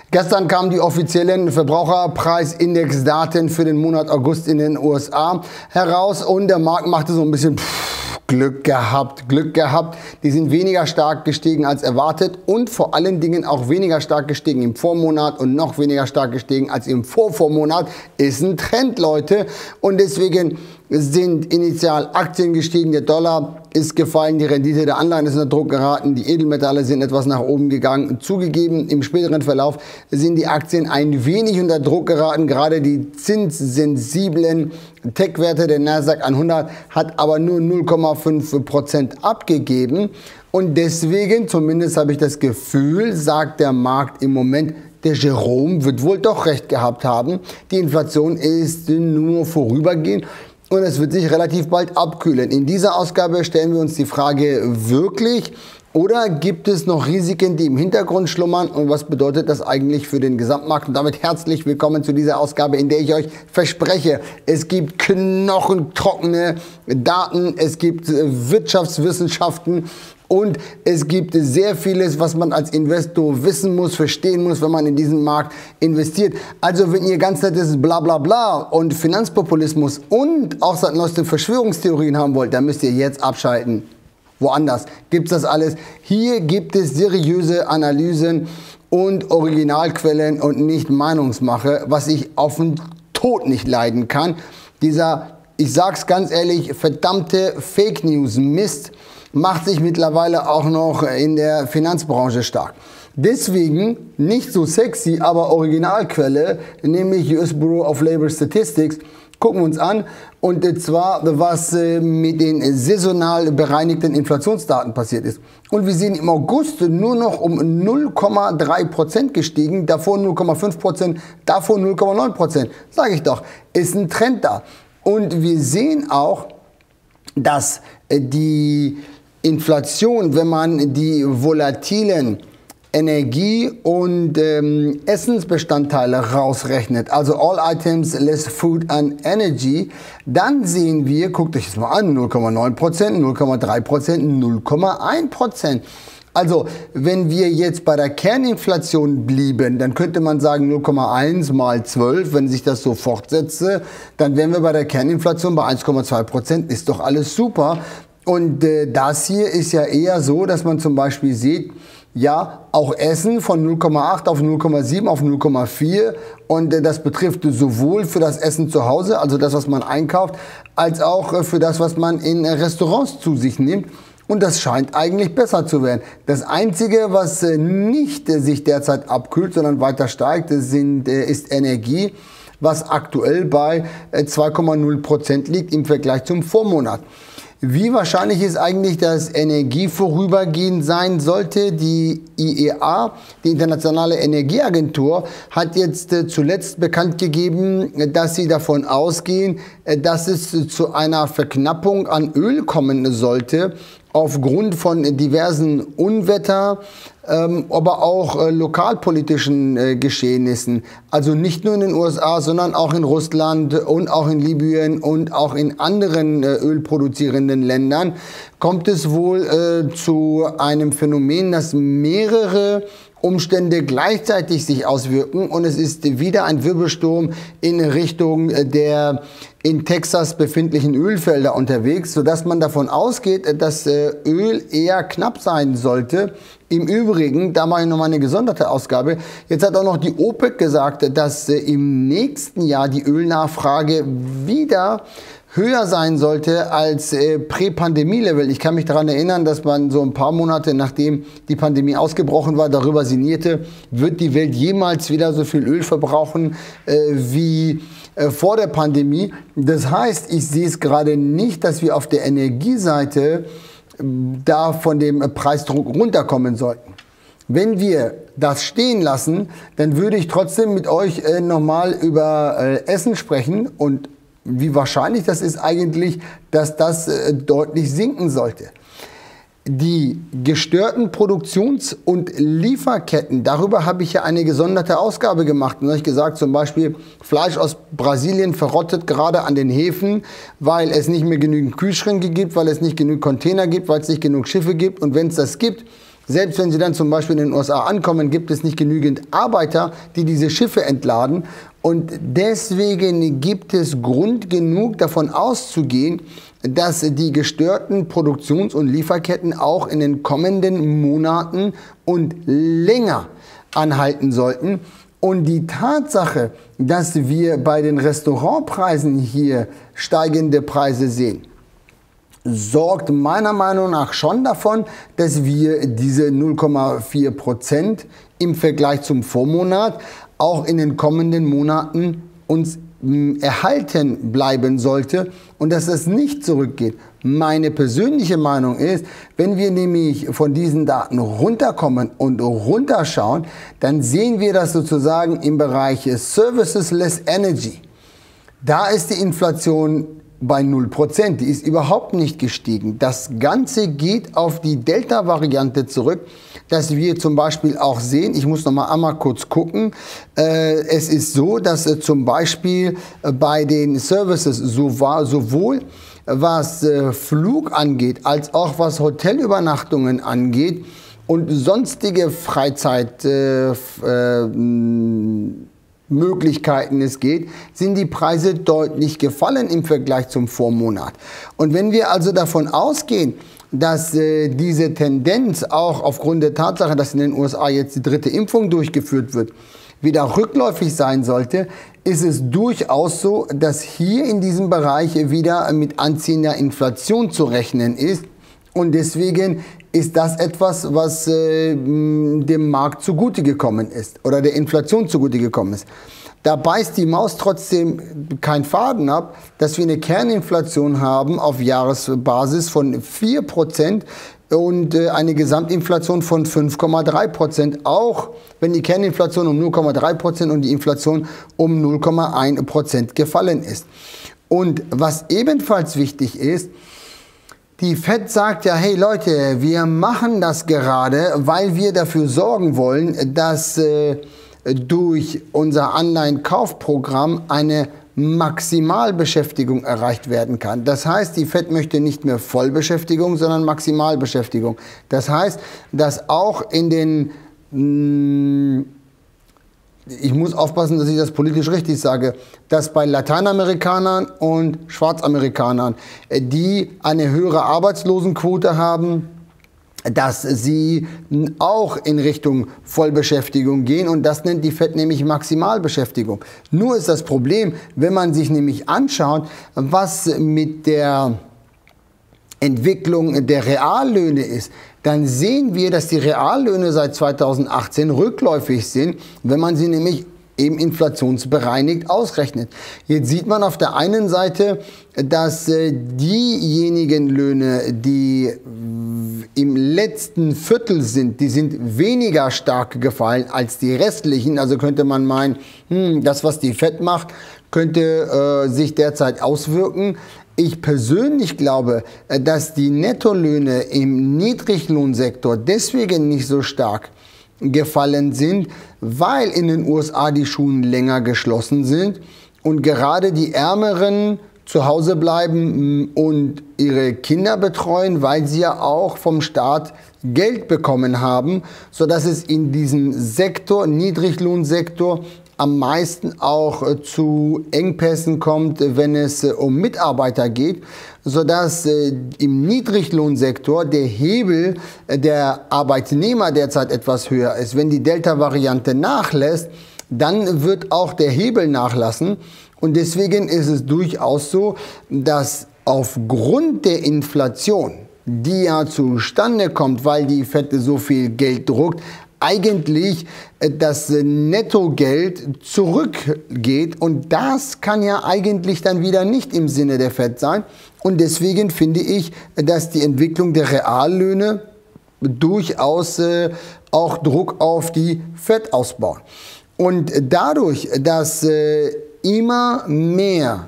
Gestern kamen die offiziellen Verbraucherpreisindexdaten für den Monat August in den USA heraus und der Markt machte so ein bisschen Glück gehabt. Die sind weniger stark gestiegen als erwartet und vor allen Dingen auch weniger stark gestiegen im Vormonat und noch weniger stark gestiegen als im Vorvormonat. Ist ein Trend, Leute, und deswegen sind initial Aktien gestiegen, der Dollar ist gefallen, die Rendite der Anleihen ist unter Druck geraten, die Edelmetalle sind etwas nach oben gegangen. Zugegeben, im späteren Verlauf sind die Aktien ein wenig unter Druck geraten, gerade die zinssensiblen Tech-Werte, der Nasdaq 100 hat aber nur 0,5% abgegeben und deswegen, zumindest habe ich das Gefühl, sagt der Markt im Moment, der Jerome wird wohl doch recht gehabt haben, die Inflation ist nur vorübergehend. Und es wird sich relativ bald abkühlen. In dieser Ausgabe stellen wir uns die Frage, wirklich oder gibt es noch Risiken, die im Hintergrund schlummern? Und was bedeutet das eigentlich für den Gesamtmarkt? Und damit herzlich willkommen zu dieser Ausgabe, in der ich euch verspreche, es gibt knochentrockene Daten, es gibt Wirtschaftswissenschaften, und es gibt sehr vieles, was man als Investor wissen muss, verstehen muss, wenn man in diesen Markt investiert. Also wenn ihr ganz nettes Blablabla und Finanzpopulismus und auch seit neuestem Verschwörungstheorien haben wollt, dann müsst ihr jetzt abschalten. Woanders gibt es das alles. Hier gibt es seriöse Analysen und Originalquellen und nicht Meinungsmache, was ich auf den Tod nicht leiden kann. Dieser, ich sag's ganz ehrlich, verdammte Fake News Mist macht sich mittlerweile auch noch in der Finanzbranche stark. Deswegen nicht so sexy, aber Originalquelle, nämlich US Bureau of Labor Statistics, gucken wir uns an. Und zwar, was mit den saisonal bereinigten Inflationsdaten passiert ist. Und wir sehen im August nur noch um 0,3% gestiegen, davor 0,5%, davor 0,9%. Sage ich doch, ist ein Trend da. Und wir sehen auch, dass die Inflation, wenn man die volatilen Energie- und Essensbestandteile rausrechnet, also all items less food and energy, dann sehen wir, guckt euch das mal an, 0,9%, 0,3%, 0,1%. Also, wenn wir jetzt bei der Kerninflation blieben, dann könnte man sagen 0,1 mal 12, wenn sich das so fortsetze, dann wären wir bei der Kerninflation bei 1,2%, ist doch alles super. Und das hier ist ja eher so, dass man zum Beispiel sieht, ja, auch Essen von 0,8 auf 0,7 auf 0,4 und das betrifft sowohl für das Essen zu Hause, also das, was man einkauft, als auch für das, was man in Restaurants zu sich nimmt. Und das scheint eigentlich besser zu werden. Das Einzige, was nicht sich derzeit abkühlt, sondern weiter steigt, ist Energie, was aktuell bei 2,0% liegt im Vergleich zum Vormonat. Wie wahrscheinlich ist eigentlich, dass Energie vorübergehend sein sollte? Die IEA, die Internationale Energieagentur, hat jetzt zuletzt bekannt gegeben, dass sie davon ausgehen, dass es zu einer Verknappung an Öl kommen sollte, aufgrund von diversen Unwetter, aber auch lokalpolitischen Geschehnissen. Also nicht nur in den USA, sondern auch in Russland und auch in Libyen und auch in anderen ölproduzierenden Ländern kommt es wohl zu einem Phänomen, dass mehrere Umstände gleichzeitig sich auswirken und es ist wieder ein Wirbelsturm in Richtung der in Texas befindlichen Ölfelder unterwegs, sodass man davon ausgeht, dass Öl eher knapp sein sollte. Im Übrigen, da mache ich nochmal eine gesonderte Ausgabe, jetzt hat auch noch die OPEC gesagt, dass im nächsten Jahr die Ölnachfrage wieder höher sein sollte als Prä-Pandemie-Level. Ich kann mich daran erinnern, dass man so ein paar Monate nachdem die Pandemie ausgebrochen war, darüber sinnierte, wird die Welt jemals wieder so viel Öl verbrauchen wie vor der Pandemie. Das heißt, ich sehe es gerade nicht, dass wir auf der Energieseite da von dem Preisdruck runterkommen sollten. Wenn wir das stehen lassen, dann würde ich trotzdem mit euch nochmal über Essen sprechen und wie wahrscheinlich das ist eigentlich, dass das deutlich sinken sollte. Die gestörten Produktions- und Lieferketten, darüber habe ich ja eine gesonderte Ausgabe gemacht und euch gesagt, zum Beispiel Fleisch aus Brasilien verrottet gerade an den Häfen, weil es nicht mehr genügend Kühlschränke gibt, weil es nicht genug Container gibt, weil es nicht genug Schiffe gibt und wenn es das gibt, Selbst wenn sie dann zum Beispiel in den USA ankommen, gibt es nicht genügend Arbeiter, die diese Schiffe entladen. Und deswegen gibt es Grund genug davon auszugehen, dass die gestörten Produktions- und Lieferketten auch in den kommenden Monaten und länger anhalten sollten. Und die Tatsache, dass wir bei den Restaurantpreisen hier steigende Preise sehen, sorgt meiner Meinung nach schon davon, dass wir diese 0,4% im Vergleich zum Vormonat auch in den kommenden Monaten uns erhalten bleiben sollte und dass es nicht zurückgeht. Meine persönliche Meinung ist, wenn wir nämlich von diesen Daten runterkommen und runterschauen, dann sehen wir das sozusagen im Bereich Services less Energy. Da ist die Inflation bei 0%, die ist überhaupt nicht gestiegen. Das Ganze geht auf die Delta-Variante zurück, dass wir zum Beispiel auch sehen, ich muss noch mal einmal kurz gucken, es ist so, dass zum Beispiel bei den Services sowohl was Flug angeht, als auch was Hotelübernachtungen angeht und sonstige Möglichkeiten es geht, sind die Preise deutlich gefallen im Vergleich zum Vormonat. Und wenn wir also davon ausgehen, dass diese Tendenz auch aufgrund der Tatsache, dass in den USA jetzt die 3. Impfung durchgeführt wird, wieder rückläufig sein sollte, ist es durchaus so, dass hier in diesem Bereich wieder mit anziehender Inflation zu rechnen ist. Und deswegen ist das etwas, was dem Markt zugute gekommen ist oder der Inflation zugute gekommen ist. Da beißt die Maus trotzdem keinen Faden ab, dass wir eine Kerninflation haben auf Jahresbasis von 4% und eine Gesamtinflation von 5,3%, auch wenn die Kerninflation um 0,3% und die Inflation um 0,1% gefallen ist. Und was ebenfalls wichtig ist, die FED sagt ja, hey Leute, wir machen das gerade, weil wir dafür sorgen wollen, dass durch unser Anleihenkaufprogramm eine Maximalbeschäftigung erreicht werden kann. Das heißt, die FED möchte nicht mehr Vollbeschäftigung, sondern Maximalbeschäftigung. Das heißt, dass auch in den, ich muss aufpassen, dass ich das politisch richtig sage, dass bei Lateinamerikanern und Schwarzamerikanern, die eine höhere Arbeitslosenquote haben, dass sie auch in Richtung Vollbeschäftigung gehen und das nennt die FED nämlich Maximalbeschäftigung. Nur ist das Problem, wenn man sich nämlich anschaut, was mit der Entwicklung der Reallöhne ist, dann sehen wir, dass die Reallöhne seit 2018 rückläufig sind, wenn man sie nämlich eben inflationsbereinigt ausrechnet. Jetzt sieht man auf der einen Seite, dass diejenigen Löhne, die im letzten Viertel sind, die sind weniger stark gefallen als die restlichen. Also könnte man meinen, das, was die FED macht, könnte sich derzeit auswirken. Ich persönlich glaube, dass die Nettolöhne im Niedriglohnsektor deswegen nicht so stark gefallen sind, weil in den USA die Schulen länger geschlossen sind und gerade die Ärmeren zu Hause bleiben und ihre Kinder betreuen, weil sie ja auch vom Staat Geld bekommen haben, sodass es in diesem Sektor, Niedriglohnsektor, am meisten auch zu Engpässen kommt, wenn es um Mitarbeiter geht, sodass im Niedriglohnsektor der Hebel der Arbeitnehmer derzeit etwas höher ist. Wenn die Delta-Variante nachlässt, dann wird auch der Hebel nachlassen. Und deswegen ist es durchaus so, dass aufgrund der Inflation, die ja zustande kommt, weil die FED so viel Geld druckt, eigentlich das Nettogeld zurückgeht und das kann ja eigentlich dann wieder nicht im Sinne der FED sein und deswegen finde ich, dass die Entwicklung der Reallöhne durchaus auch Druck auf die FED ausbaut. Und dadurch, dass immer mehr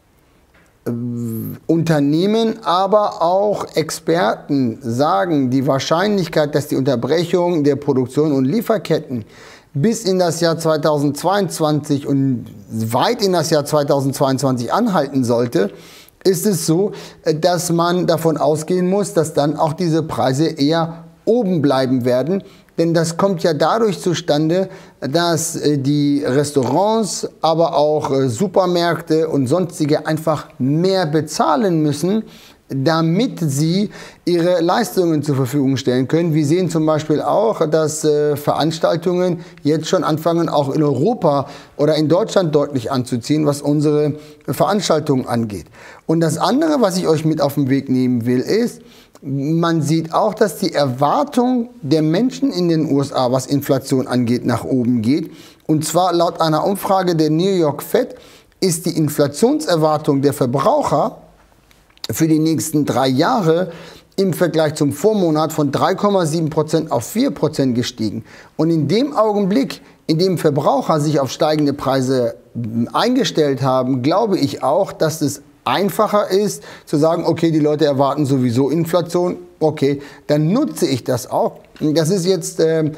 Unternehmen, aber auch Experten sagen, die Wahrscheinlichkeit, dass die Unterbrechung der Produktion und Lieferketten bis in das Jahr 2022 und weit in das Jahr 2022 anhalten sollte, ist es so, dass man davon ausgehen muss, dass dann auch diese Preise eher oben bleiben werden. Denn das kommt ja dadurch zustande, dass die Restaurants, aber auch Supermärkte und sonstige einfach mehr bezahlen müssen, damit sie ihre Leistungen zur Verfügung stellen können. Wir sehen zum Beispiel auch, dass Veranstaltungen jetzt schon anfangen, auch in Europa oder in Deutschland deutlich anzuziehen, was unsere Veranstaltungen angeht. Und das andere, was ich euch mit auf den Weg nehmen will, ist, man sieht auch, dass die Erwartung der Menschen in den USA, was Inflation angeht, nach oben geht. Und zwar laut einer Umfrage der New York Fed ist die Inflationserwartung der Verbraucher für die nächsten 3 Jahre im Vergleich zum Vormonat von 3,7% auf 4% gestiegen. Und in dem Augenblick, in dem Verbraucher sich auf steigende Preise eingestellt haben, glaube ich auch, dass es einfacher ist zu sagen, okay, die Leute erwarten sowieso Inflation, okay, dann nutze ich das auch. Das ist jetzt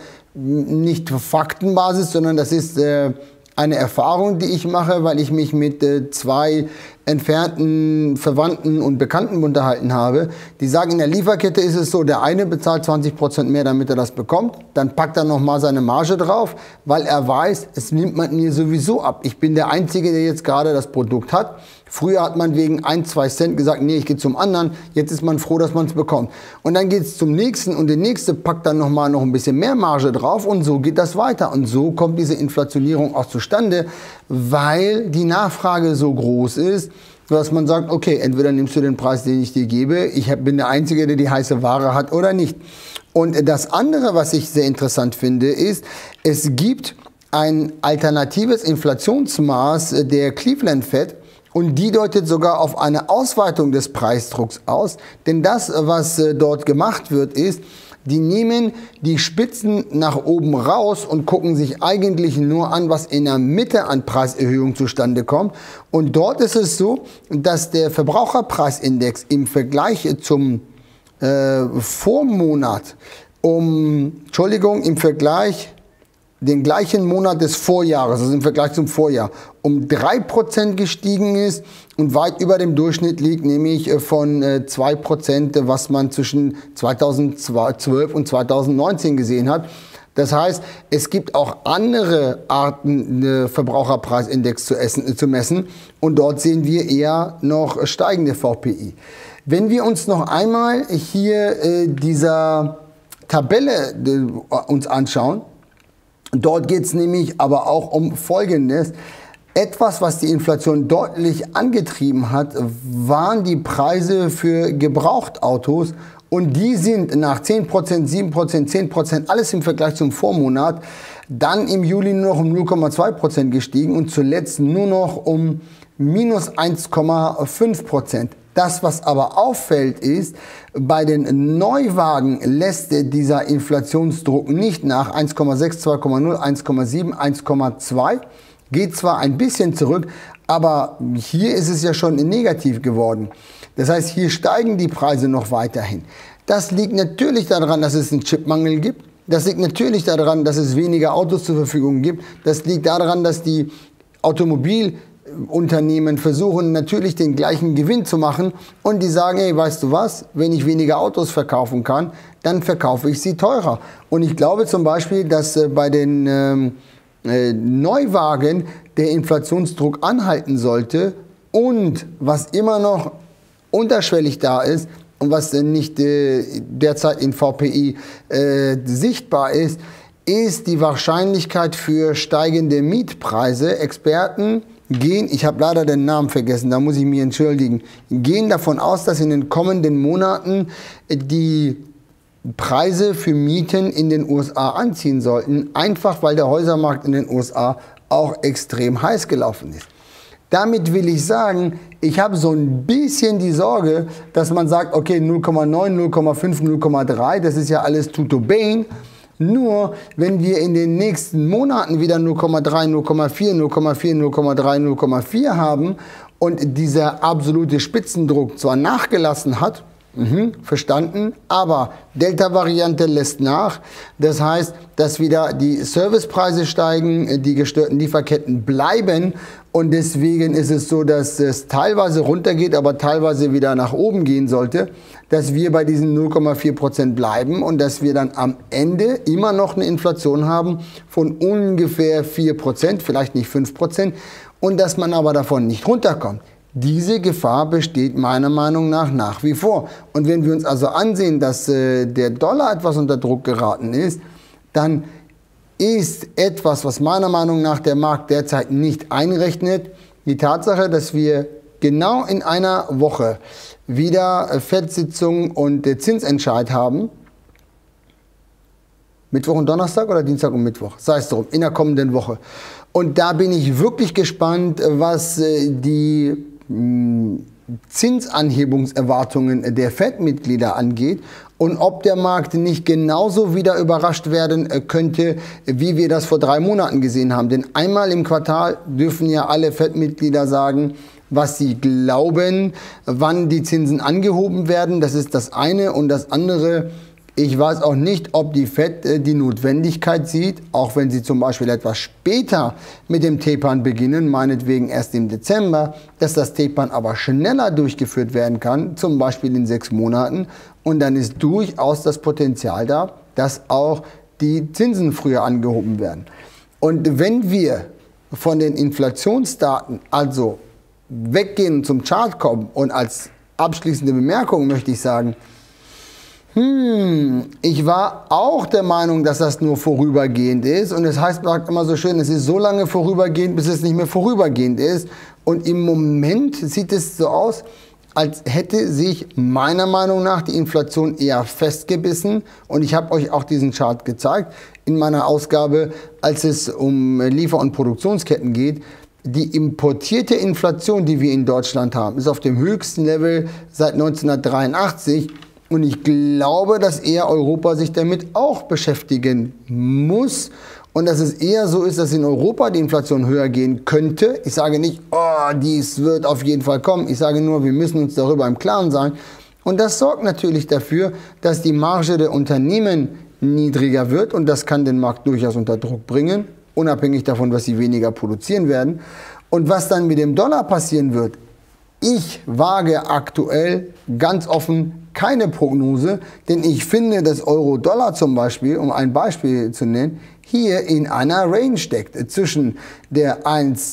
nicht Faktenbasis, sondern das ist eine Erfahrung, die ich mache, weil ich mich mit 2 entfernten Verwandten und Bekannten unterhalten habe. Die sagen, in der Lieferkette ist es so, der eine bezahlt 20% mehr, damit er das bekommt. Dann packt er nochmal seine Marge drauf, weil er weiß, es nimmt man mir sowieso ab. Ich bin der Einzige, der jetzt gerade das Produkt hat. Früher hat man wegen 1, 2 Cent gesagt, nee, ich gehe zum anderen. Jetzt ist man froh, dass man es bekommt. Und dann geht es zum nächsten und der nächste packt dann noch ein bisschen mehr Marge drauf und so geht das weiter. Und so kommt diese Inflationierung auch zustande, weil die Nachfrage so groß ist, dass man sagt, okay, entweder nimmst du den Preis, den ich dir gebe, ich bin der Einzige, der die heiße Ware hat oder nicht. Und das andere, was ich sehr interessant finde, ist, es gibt ein alternatives Inflationsmaß der Cleveland Fed und die deutet sogar auf eine Ausweitung des Preisdrucks aus, denn das, was dort gemacht wird, ist, die nehmen die Spitzen nach oben raus und gucken sich eigentlich nur an, was in der Mitte an Preiserhöhung zustande kommt. Und dort ist es so, dass der Verbraucherpreisindex im Vergleich zum Vormonat im Vergleich den gleichen Monat des Vorjahres, also im Vergleich zum Vorjahr, um 3% gestiegen ist und weit über dem Durchschnitt liegt, nämlich von 2%, was man zwischen 2012 und 2019 gesehen hat. Das heißt, es gibt auch andere Arten, den Verbraucherpreisindex zu messen und dort sehen wir eher noch steigende VPI. Wenn wir uns noch einmal hier dieser Tabelle uns anschauen, dort geht es nämlich aber auch um Folgendes. Etwas, was die Inflation deutlich angetrieben hat, waren die Preise für Gebrauchtautos. Und die sind nach 10%, 7%, 10%, alles im Vergleich zum Vormonat, dann im Juli nur noch um 0,2% gestiegen und zuletzt nur noch um minus 1,5%. Das, was aber auffällt, ist, bei den Neuwagen lässt dieser Inflationsdruck nicht nach. 1,6, 2,0, 1,7, 1,2. Geht zwar ein bisschen zurück, aber hier ist es ja schon negativ geworden. Das heißt, hier steigen die Preise noch weiterhin. Das liegt natürlich daran, dass es einen Chipmangel gibt. Das liegt natürlich daran, dass es weniger Autos zur Verfügung gibt. Das liegt daran, dass die Automobilunternehmen versuchen natürlich den gleichen Gewinn zu machen und die sagen, hey, weißt du was, wenn ich weniger Autos verkaufen kann, dann verkaufe ich sie teurer. Und ich glaube zum Beispiel, dass bei den Neuwagen der Inflationsdruck anhalten sollte und was immer noch unterschwellig da ist und was nicht derzeit in VPI sichtbar ist, ist die Wahrscheinlichkeit für steigende Mietpreise. Experten gehen, ich habe leider den Namen vergessen, da muss ich mich entschuldigen, gehen davon aus, dass in den kommenden Monaten die Preise für Mieten in den USA anziehen sollten, einfach weil der Häusermarkt in den USA auch extrem heiß gelaufen ist. Damit will ich sagen, ich habe so ein bisschen die Sorge, dass man sagt, okay, 0,9, 0,5, 0,3, das ist ja alles tuto bene. Nur wenn wir in den nächsten Monaten wieder 0,3, 0,4, 0,4, 0,3, 0,4 haben und dieser absolute Spitzendruck zwar nachgelassen hat, Verstanden, aber Delta-Variante lässt nach. Das heißt, dass wieder die Servicepreise steigen, die gestörten Lieferketten bleiben und deswegen ist es so, dass es teilweise runtergeht, aber teilweise wieder nach oben gehen sollte, dass wir bei diesen 0,4% bleiben und dass wir dann am Ende immer noch eine Inflation haben von ungefähr 4%, vielleicht nicht 5% und dass man aber davon nicht runterkommt. Diese Gefahr besteht meiner Meinung nach wie vor. Und wenn wir uns also ansehen, dass der Dollar etwas unter Druck geraten ist, dann ist etwas, was meiner Meinung nach der Markt derzeit nicht einrechnet, die Tatsache, dass wir genau in einer Woche wieder FED-Sitzung und Zinsentscheid haben. Mittwoch und Donnerstag oder Dienstag und Mittwoch? Sei es drum, in der kommenden Woche. Und da bin ich wirklich gespannt, was die Zinsanhebungserwartungen der FED-Mitglieder angeht und ob der Markt nicht genauso wieder überrascht werden könnte, wie wir das vor 3 Monaten gesehen haben. Denn einmal im Quartal dürfen ja alle FED-Mitglieder sagen, was sie glauben, wann die Zinsen angehoben werden. Das ist das eine. Und das andere, ich weiß auch nicht, ob die FED die Notwendigkeit sieht, auch wenn sie zum Beispiel etwas später mit dem Tapern beginnen, meinetwegen erst im Dezember, dass das Tapern aber schneller durchgeführt werden kann, zum Beispiel in 6 Monaten. Und dann ist durchaus das Potenzial da, dass auch die Zinsen früher angehoben werden. Und wenn wir von den Inflationsdaten also weggehen und zum Chart kommen und als abschließende Bemerkung möchte ich sagen, ich war auch der Meinung, dass das nur vorübergehend ist und es heißt immer so schön, es ist so lange vorübergehend, bis es nicht mehr vorübergehend ist und im Moment sieht es so aus, als hätte sich meiner Meinung nach die Inflation eher festgebissen und ich habe euch auch diesen Chart gezeigt in meiner Ausgabe, als es um Liefer- und Produktionsketten geht. Die importierte Inflation, die wir in Deutschland haben, ist auf dem höchsten Level seit 1983. Und ich glaube, dass eher Europa sich damit auch beschäftigen muss und dass es eher so ist, dass in Europa die Inflation höher gehen könnte. Ich sage nicht, oh, dies wird auf jeden Fall kommen. Ich sage nur, wir müssen uns darüber im Klaren sein. Und das sorgt natürlich dafür, dass die Marge der Unternehmen niedriger wird und das kann den Markt durchaus unter Druck bringen, unabhängig davon, was sie weniger produzieren werden. Und was dann mit dem Dollar passieren wird, ich wage aktuell ganz offen keine Prognose, denn ich finde, dass Euro-Dollar zum Beispiel, um ein Beispiel zu nennen, hier in einer Range steckt zwischen der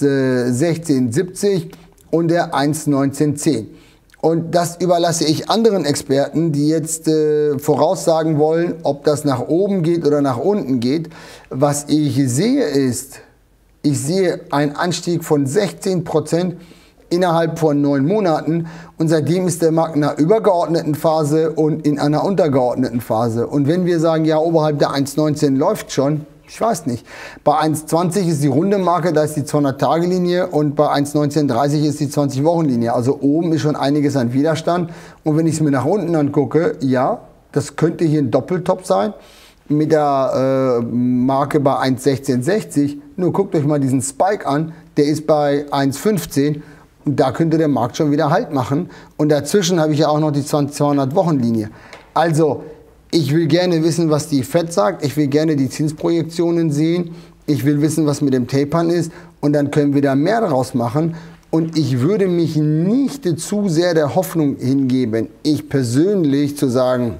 1,1670 und der 1,1910. Und das überlasse ich anderen Experten, die jetzt voraussagen wollen, ob das nach oben geht oder nach unten geht. Was ich sehe ist, ich sehe einen Anstieg von 16% innerhalb von 9 Monaten und seitdem ist der Markt in einer übergeordneten Phase und in einer untergeordneten Phase. Und wenn wir sagen, ja, oberhalb der 1,19 läuft schon, ich weiß nicht. Bei 1,20 ist die runde Marke, da ist die 200-Tage-Linie und bei 1,1930 ist die 20-Wochen-Linie. Also oben ist schon einiges an Widerstand. Und wenn ich es mir nach unten angucke, ja, das könnte hier ein Doppeltop sein mit der Marke bei 1,1660. Nur guckt euch mal diesen Spike an, der ist bei 1,15. Und da könnte der Markt schon wieder Halt machen. Und dazwischen habe ich ja auch noch die 200-Wochen-Linie. Also, ich will gerne wissen, was die FED sagt. Ich will gerne die Zinsprojektionen sehen. Ich will wissen, was mit dem Tapern ist. Und dann können wir da mehr daraus machen. Und ich würde mich nicht zu sehr der Hoffnung hingeben, ich persönlich zu sagen,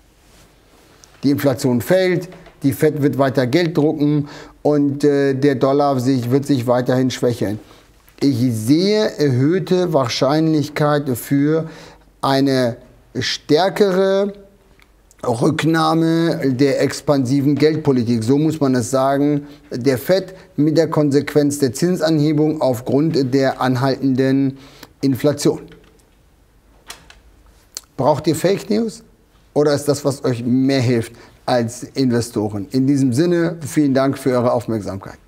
die Inflation fällt, die FED wird weiter Geld drucken und der Dollar wird sich weiterhin schwächeln. Ich sehe erhöhte Wahrscheinlichkeit für eine stärkere Rücknahme der expansiven Geldpolitik. So muss man es sagen. Der FED mit der Konsequenz der Zinsanhebung aufgrund der anhaltenden Inflation. Braucht ihr Fake News? Oder ist das, was euch mehr hilft als Investoren? In diesem Sinne, vielen Dank für eure Aufmerksamkeit.